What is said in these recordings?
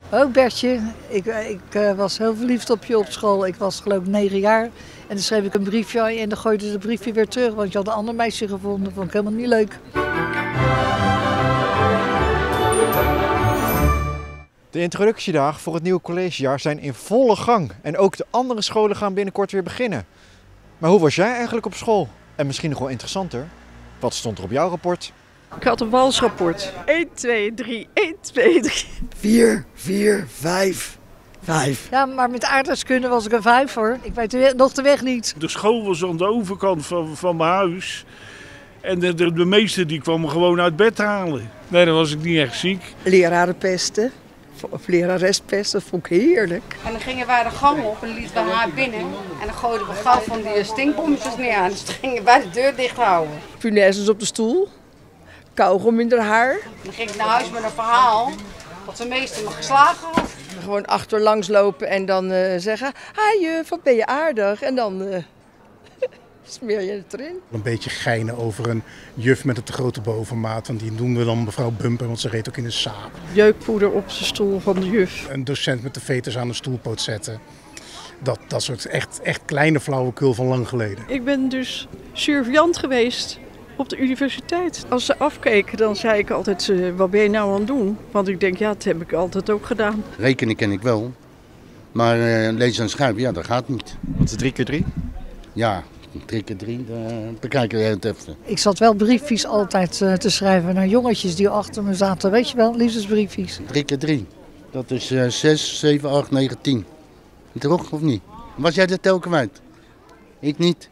Ook Bertje, ik was heel verliefd op je op school. Ik was geloof ik 9 jaar. En dan schreef ik een briefje aan je en dan gooide ze het briefje weer terug. Want je had een ander meisje gevonden. Vond ik helemaal niet leuk. De introductiedagen voor het nieuwe collegejaar zijn in volle gang. En ook de andere scholen gaan binnenkort weer beginnen. Maar hoe was jij eigenlijk op school? En misschien nog wel interessanter, wat stond er op jouw rapport? Ik had een walsrapport. 1, 2, 3, 1, 2, 3. 4, 4, 5, 5. Ja, maar met aardrijkskunde was ik een 5 hoor. Ik weet nog de weg niet. De school was aan de overkant van mijn huis. En de meesten die kwamen gewoon uit bed halen. Nee, dan was ik niet echt ziek. Lerarenpesten. Of lerarespesten, dat vond ik heerlijk. En dan gingen wij de gang op en lieten we haar binnen. En dan gooiden we gauw van die stinkbommetjes neer. En dus gingen wij de deur dicht houden. Punaises op de stoel. Kauwgom in haar haar. Dan ging ik naar huis met een verhaal dat de meester me geslagen had. Gewoon achterlangs lopen en dan zeggen... Hi juf, wat ben je aardig. En dan smeer je het erin. Een beetje geinen over een juf met een te grote bovenmaat. Want die noemden we dan mevrouw Bumper, want ze reed ook in een saap. Jeukpoeder op de stoel van de juf. Een docent met de veters aan de stoelpoot zetten. Dat soort echt kleine flauwekul van lang geleden. Ik ben dus surveillant geweest op de universiteit. Als ze afkeken, dan zei ik altijd, wat ben je nou aan het doen? Want ik denk, ja, dat heb ik altijd ook gedaan. Rekenen ken ik wel, maar lezen en schrijven, ja, dat gaat niet. Wat is 3 keer 3? Ja, 3 keer 3, bekijk je het even. Ik zat wel briefjes altijd te schrijven naar jongetjes die achter me zaten. Weet je wel, liefdesbriefjes. 3 keer 3, dat is 6, 7, 8, 9, 10. Toch, of niet? Was jij de tel kwijt? Ik niet.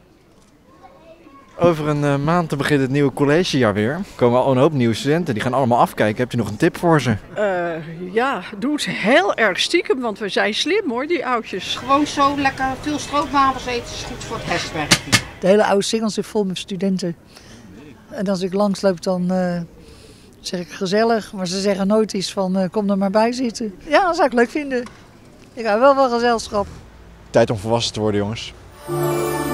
Over een maand begint het nieuwe collegejaar weer. Er komen al een hoop nieuwe studenten, die gaan allemaal afkijken. Heb je nog een tip voor ze? Ja, doe het heel erg stiekem, want we zijn slim hoor, die oudjes. Gewoon zo lekker veel stroopwafels eten is goed voor het hersenwerk. De hele oude singel zit vol met studenten. En als ik langsloop dan zeg ik gezellig. Maar ze zeggen nooit iets van kom er maar bij zitten. Ja, dat zou ik leuk vinden. Ik hou wel van gezelschap. Tijd om volwassen te worden, jongens.